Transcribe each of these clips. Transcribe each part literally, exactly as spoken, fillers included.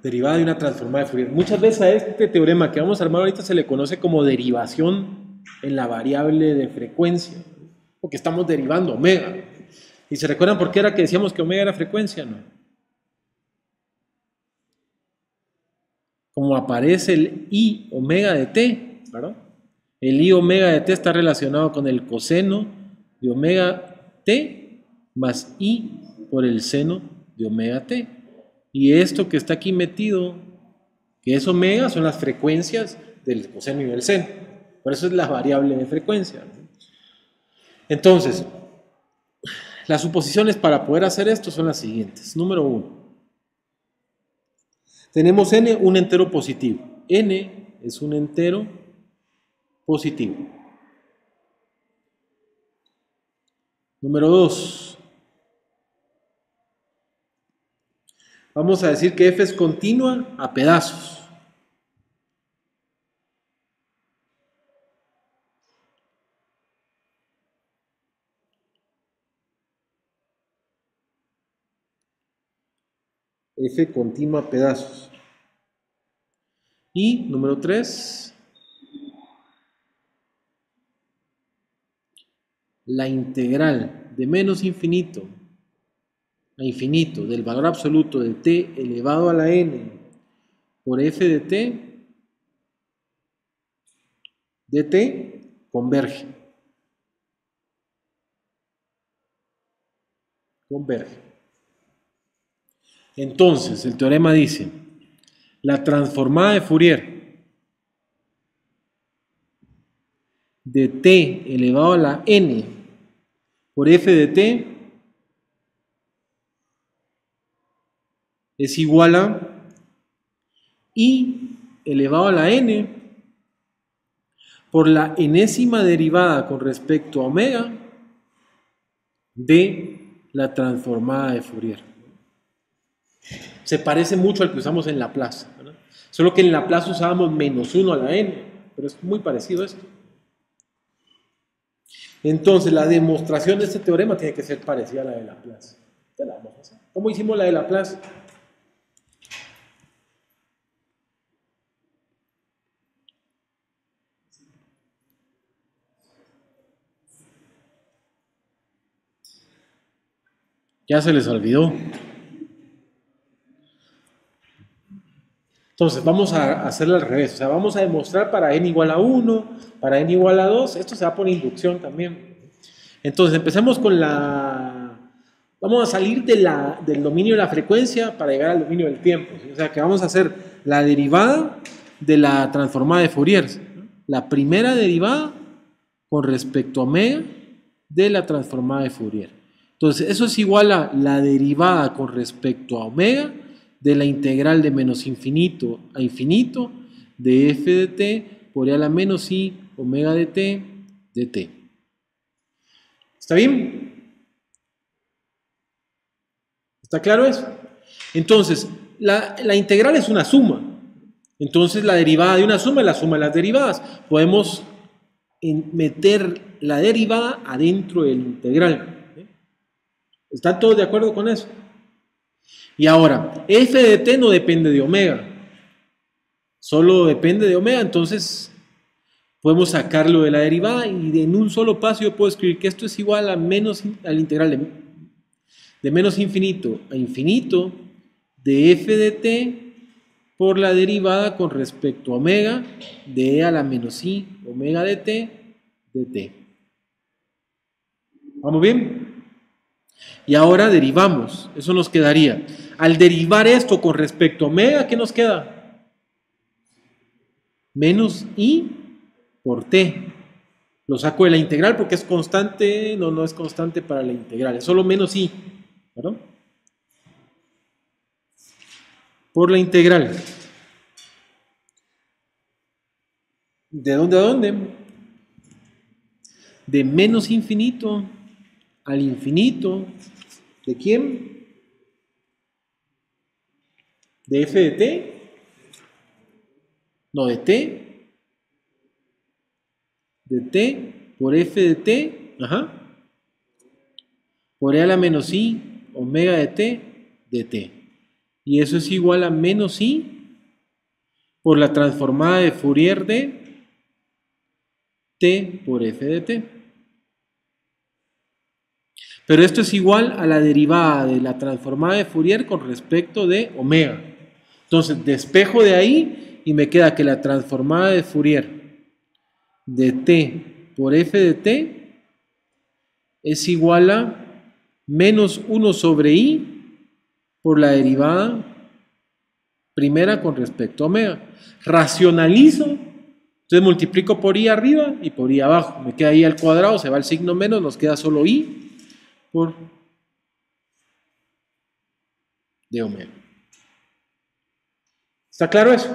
Derivada de una transformada de Fourier. Muchas veces a este teorema que vamos a armar ahorita se le conoce como derivación en la variable de frecuencia, porque estamos derivando omega. ¿Y se recuerdan por qué era que decíamos que omega era frecuencia? No. Como aparece el I omega de t, ¿verdad? El I omega de t está relacionado con el coseno de omega t más I por el seno de omega t. Y esto que está aquí metido, que es omega, son las frecuencias del coseno y del seno. Por eso es la variable de frecuencia. Entonces, las suposiciones para poder hacer esto son las siguientes. Número uno. Tenemos n un entero positivo. N es un entero positivo. Número dos. Vamos a decir que f es continua a pedazos. F continua a pedazos. Y número tres, la integral de menos infinito a infinito del valor absoluto de t elevado a la n por f de t, de t converge. Converge. Entonces, el teorema dice, la transformada de Fourier de t elevado a la n por f de t es igual a I elevado a la n por la enésima derivada con respecto a omega de la transformada de Fourier. Se parece mucho al que usamos en Laplace, ¿verdad? Solo que en Laplace usábamos menos uno a la n, pero es muy parecido a esto. Entonces, la demostración de este teorema tiene que ser parecida a la de Laplace. Ya la vamos a hacer. ¿Cómo hicimos la de Laplace? Ya se les olvidó. Entonces, vamos a hacerlo al revés. O sea, vamos a demostrar para n igual a uno, para n igual a dos. Esto se da por inducción también. Entonces, empecemos con la... Vamos a salir de la, del dominio de la frecuencia para llegar al dominio del tiempo. ¿Sí? O sea, que vamos a hacer la derivada de la transformada de Fourier. La primera derivada con respecto a omega de la transformada de Fourier. Entonces, eso es igual a la derivada con respecto a omega de la integral de menos infinito a infinito de f de t por e a la menos i omega de t de t. ¿Está bien? ¿Está claro eso? Entonces, la, la integral es una suma. Entonces, la derivada de una suma es la suma de las derivadas. Podemos meter la derivada adentro del integral. ¿Están todos de acuerdo con eso? Y ahora, f de t no depende de omega, solo depende de omega, entonces podemos sacarlo de la derivada y en un solo paso yo puedo escribir que esto es igual a menos, al integral de, de menos infinito a infinito de f de t por la derivada con respecto a omega de e a la menos i omega de t de t. ¿Vamos bien? Y ahora derivamos, eso nos quedaría. Al derivar esto con respecto a omega, ¿qué nos queda? Menos i por t. Lo saco de la integral porque es constante, no, no es constante para la integral, es solo menos i, ¿verdad? Por la integral. ¿De dónde a dónde? De menos infinito al infinito. ¿De quién? ¿De f de t? No, de t. De t por f de t, ajá, por e a la menos i omega de t de t. y eso es igual a menos I por la transformada de Fourier de T por F de T. Pero esto es igual a la derivada de la transformada de Fourier con respecto de omega. Entonces despejo de ahí y me queda que la transformada de Fourier de T por F de T es igual a menos uno sobre I por la derivada primera con respecto a omega. Racionalizo, entonces multiplico por I arriba y por I abajo. Me queda I al cuadrado, se va el signo menos, nos queda solo I por de omega. ¿Está claro eso?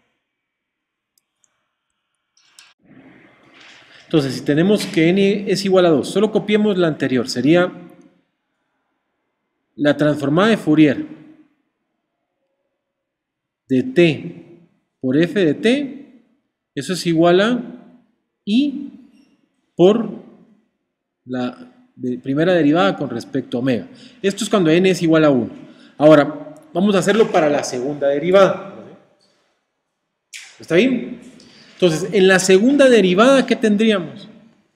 Entonces, si tenemos que n es igual a dos, solo copiemos la anterior, sería la transformada de Fourier de T por F de T, eso es igual a I por la de primera derivada con respecto a omega. Esto es cuando n es igual a uno. Ahora, vamos a hacerlo para la segunda derivada. ¿Está bien? Entonces, en la segunda derivada, ¿qué tendríamos?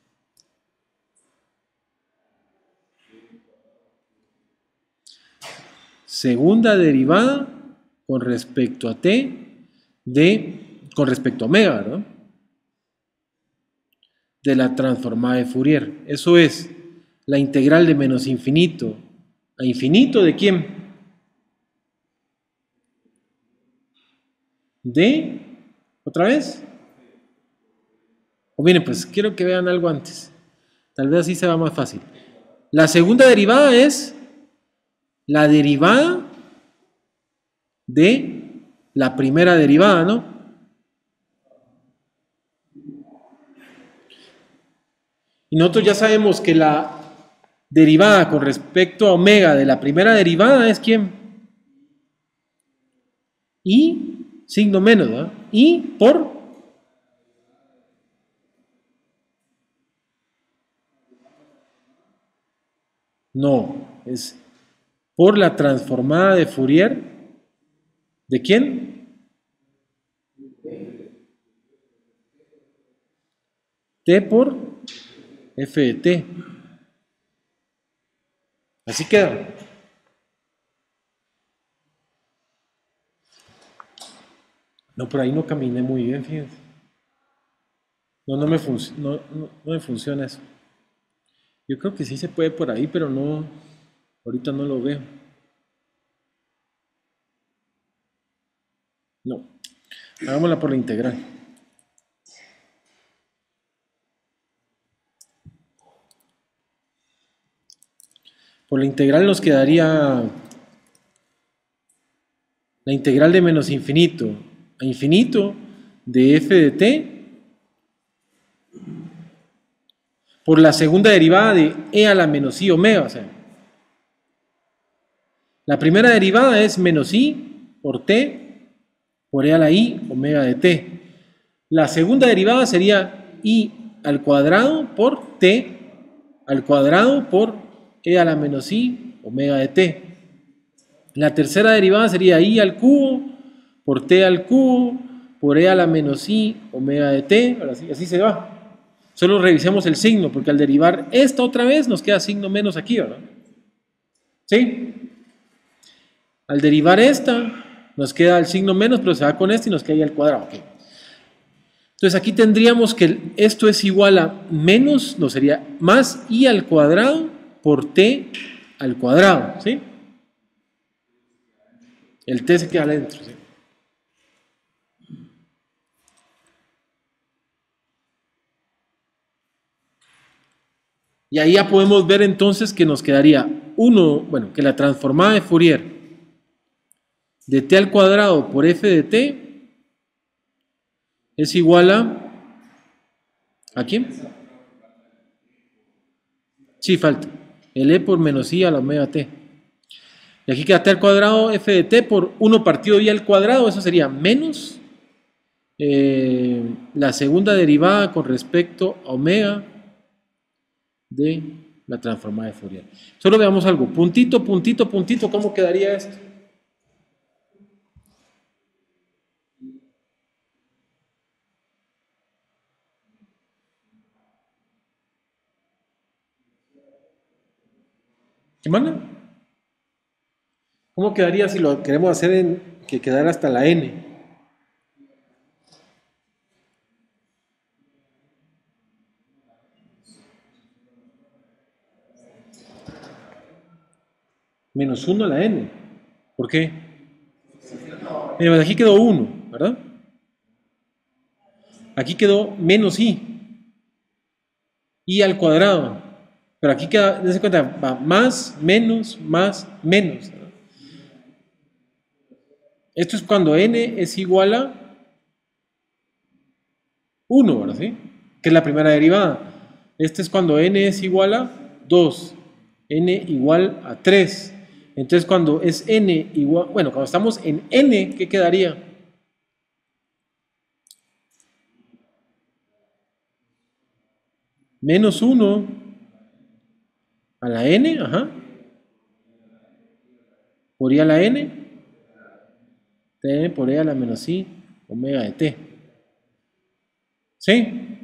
Segunda derivada con respecto a t de, con respecto a omega, ¿verdad? De la transformada de Fourier. Eso es la integral de menos infinito a infinito ¿de quién? De, ¿otra vez? O miren, pues quiero que vean algo antes. Tal vez así se va más fácil. La segunda derivada es la derivada de la primera derivada, ¿no? Y nosotros ya sabemos que la derivada con respecto a omega de la primera derivada es ¿quién? Y, signo menos, ¿verdad? Y por no, es por la transformada de Fourier ¿de quién? T por F de T. Así queda. No, por ahí no caminé muy bien, fíjense. No, no me, no, no, no me funciona eso. Yo creo que sí se puede por ahí, pero no, ahorita no lo veo. No, hagámosla por la integral. Por la integral nos quedaría la integral de menos infinito a infinito de f de t por la segunda derivada de e a la menos i omega. O sea, la primera derivada es menos i por t por e a la i omega de t. La segunda derivada sería i al cuadrado por t al cuadrado por e a la menos i omega de t. La tercera derivada sería i al cubo por t al cubo por e a la menos i omega de t. Ahora sí, así se va. Solo revisemos el signo, porque al derivar esta otra vez nos queda signo menos aquí, ¿verdad? ¿Sí? Al derivar esta nos queda el signo menos, pero se va con este y nos queda i al cuadrado. Okay. Entonces aquí tendríamos que esto es igual a menos, no sería más i al cuadrado por t al cuadrado, ¿sí? El t se queda adentro, ¿sí? Y ahí ya podemos ver entonces que nos quedaría uno, bueno, que la transformada de Fourier de t al cuadrado por f de t es igual a ¿a quién? Sí, falta. El e por menos i a la omega t. Y aquí queda t al cuadrado f de t por uno partido i al cuadrado, eso sería menos eh, la segunda derivada con respecto a omega de la transformada de Fourier. Solo veamos algo, puntito, puntito, puntito, ¿cómo quedaría esto? ¿Qué manda? ¿Cómo quedaría si lo queremos hacer en que quedara hasta la n? Menos uno a la n. ¿Por qué? Mira, pues aquí quedó uno, ¿verdad? Aquí quedó menos i. I al cuadrado. Pero aquí queda, dense cuenta, va más, menos, más, menos. ¿Verdad? Esto es cuando n es igual a uno, ¿verdad? ¿Sí? Que es la primera derivada. Este es cuando n es igual a dos. N igual a tres. Entonces cuando es n igual, bueno, cuando estamos en n, ¿qué quedaría? Menos uno a la n, ajá, por i a la n, t por e a la menos i, omega de t. ¿Sí?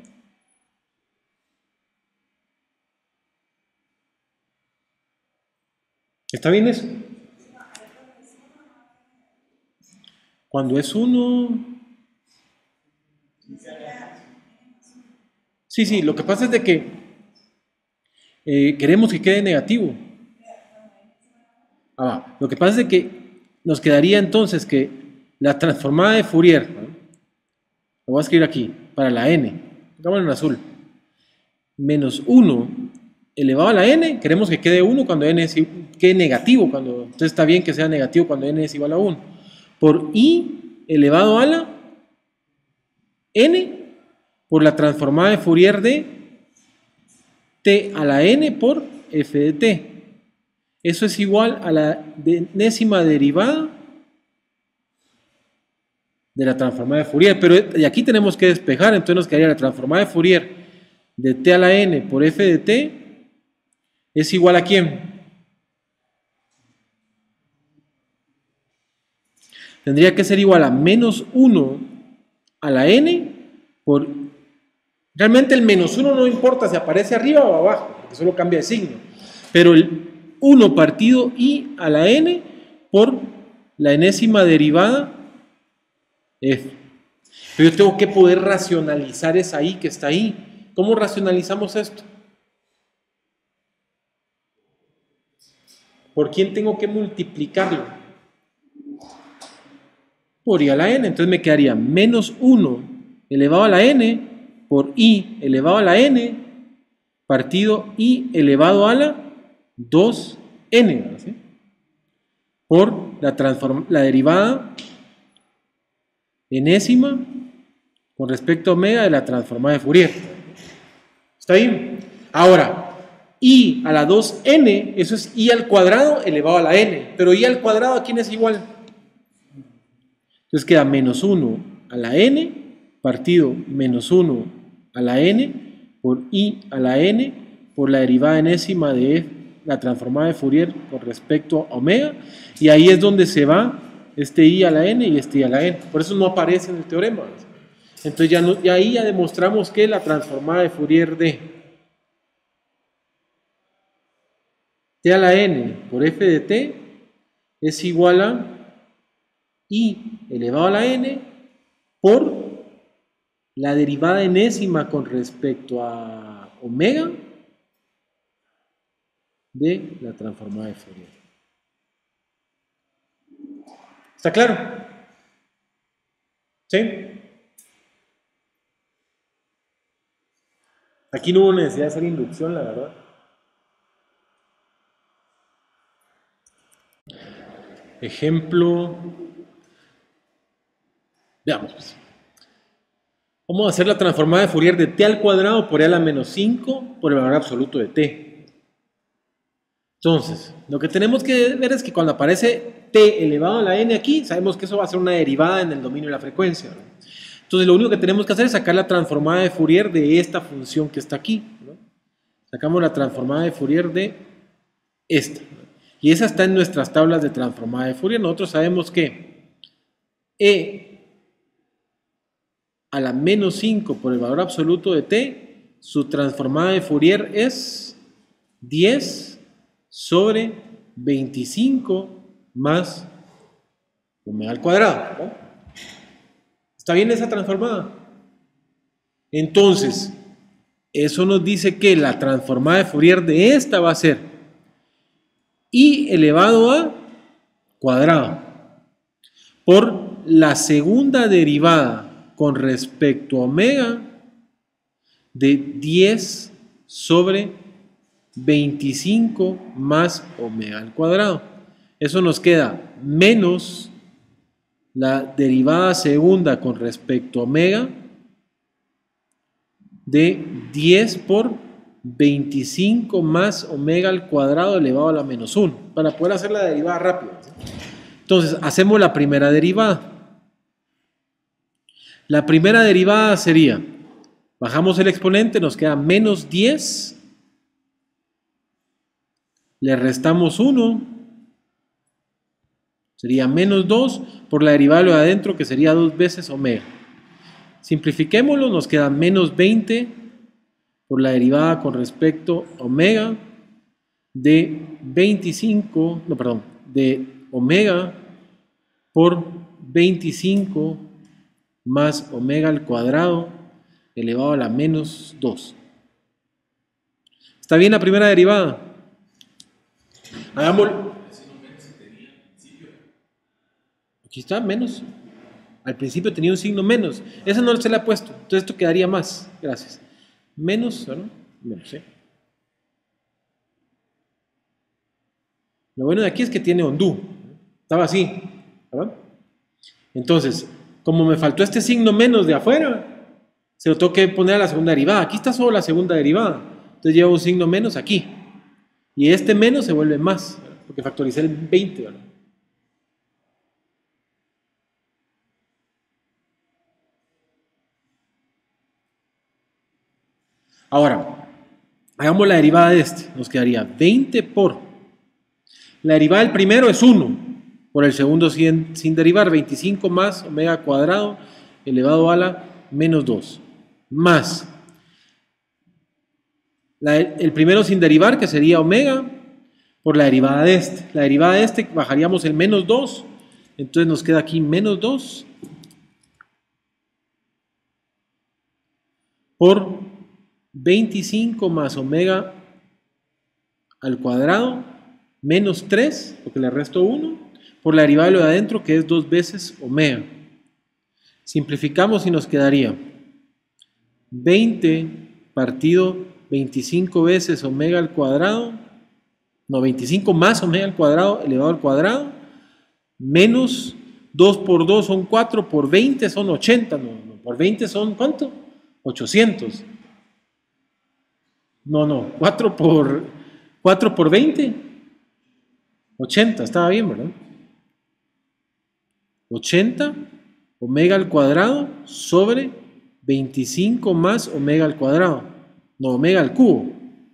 ¿Está bien eso? Cuando es uno... Sí, sí, lo que pasa es de que eh, queremos que quede negativo. Ah, va. Lo que pasa es de que nos quedaría entonces que la transformada de Fourier, ¿no? Lo voy a escribir aquí, para la n, pongámoslo en azul, menos uno elevado a la n, queremos que quede uno cuando n es, quede negativo, cuando, entonces está bien que sea negativo cuando n es igual a uno, por i elevado a la n, por la transformada de Fourier de t a la n por f de t. Eso es igual a la enésima derivada de la transformada de Fourier, pero de aquí tenemos que despejar, entonces nos quedaría la transformada de Fourier de t a la n por f de t es igual a ¿quién? Tendría que ser igual a menos uno a la n por... Realmente el menos uno no importa si aparece arriba o abajo, porque solo cambia de signo, pero el uno partido i a la n por la enésima derivada f. Pero yo tengo que poder racionalizar esa i que está ahí. ¿Cómo racionalizamos esto? ¿Por quién tengo que multiplicarlo? Por i a la n. Entonces me quedaría menos uno elevado a la n por i elevado a la n partido i elevado a la dos n, ¿sí? Por la, la derivada enésima con respecto a omega de la transformada de Fourier. ¿Está bien? Ahora, i a la dos n, eso es i al cuadrado elevado a la n, pero i al cuadrado ¿a quién es igual? Entonces queda menos uno a la n partido menos uno a la n por i a la n por la derivada enésima de la transformada de Fourier con respecto a omega, y ahí es donde se va este i a la n y este i a la n. Por eso no aparece en el teorema. Entonces ya, no, ya ahí ya demostramos que la transformada de Fourier de t a la n por f de t es igual a i elevado a la n por la derivada enésima con respecto a omega de la transformada de Fourier. ¿Está claro? ¿Sí? Aquí no hubo necesidad de hacer inducción, la verdad. Ejemplo. Veamos pues. Vamos a hacer la transformada de Fourier de t al cuadrado por e a la menos cinco por el valor absoluto de t. Entonces, lo que tenemos que ver es que cuando aparece t elevado a la n aquí, sabemos que eso va a ser una derivada en el dominio de la frecuencia, ¿no? Entonces, lo único que tenemos que hacer es sacar la transformada de Fourier de esta función que está aquí, ¿no? Sacamos la transformada de Fourier de esta, ¿no? Y esa está en nuestras tablas de transformada de Fourier. Nosotros sabemos que e a la menos cinco por el valor absoluto de t, su transformada de Fourier es diez sobre veinticinco más omega al cuadrado, ¿no? ¿Está bien esa transformada? Entonces, eso nos dice que la transformada de Fourier de esta va a ser i elevado a cuadrado por la segunda derivada con respecto a omega de diez sobre veinticinco más omega al cuadrado. Eso nos queda menos la derivada segunda con respecto a omega de diez por veinticinco más omega al cuadrado elevado a la menos uno, para poder hacer la derivada rápida. Entonces, hacemos la primera derivada. La primera derivada sería, bajamos el exponente, nos queda menos diez, le restamos uno, sería menos dos, por la derivada de lo de adentro, que sería dos veces omega. Simplifiquémoslo, nos queda menos veinte por la derivada con respecto a omega de veinticinco, no, perdón, de omega por veinticinco más omega al cuadrado elevado a la menos dos. ¿Está bien la primera derivada? Hagámoslo. Aquí está, menos. Al principio tenía un signo menos. Esa no se le ha puesto. Entonces esto quedaría más. Gracias. Menos, ¿no? Menos, ¿eh? Lo bueno de aquí es que tiene hondú. Estaba así, ¿verdad? Entonces, como me faltó este signo menos de afuera, se lo tengo que poner a la segunda derivada. Aquí está solo la segunda derivada. Entonces llevo un signo menos aquí. Y este menos se vuelve más, ¿verdad? Porque factoricé el veinte, ¿verdad? Ahora, hagamos la derivada de este. Nos quedaría veinte por... La derivada del primero es uno. Por el segundo sin, sin derivar, veinticinco más omega cuadrado elevado a la menos dos. Más. La, el primero sin derivar, que sería omega, por la derivada de este. La derivada de este, bajaríamos el menos dos. Entonces nos queda aquí menos dos. Por veinticinco más omega al cuadrado menos tres, porque le resto uno, por la derivada de lo de adentro, que es dos veces omega. Simplificamos y nos quedaría veinte partido veinticinco veces omega al cuadrado, no, veinticinco más omega al cuadrado elevado al cuadrado, menos dos por dos son cuatro, por veinte son ochenta, no, no, por veinte son ¿cuánto? ochocientos. No, no, cuatro por, cuatro por veinte, ochenta, estaba bien, ¿verdad? ochenta omega al cuadrado sobre veinticinco más omega al cuadrado, no, omega al cubo.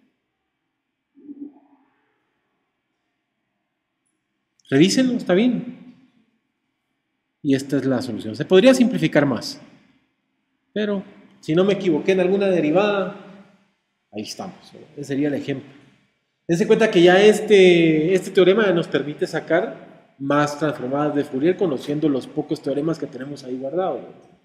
Revísenlo, está bien. Y esta es la solución. Se podría simplificar más, pero si no me equivoqué en alguna derivada, ahí estamos, ese sería el ejemplo. Dense cuenta que ya este, este teorema nos permite sacar más transformadas de Fourier conociendo los pocos teoremas que tenemos ahí guardados.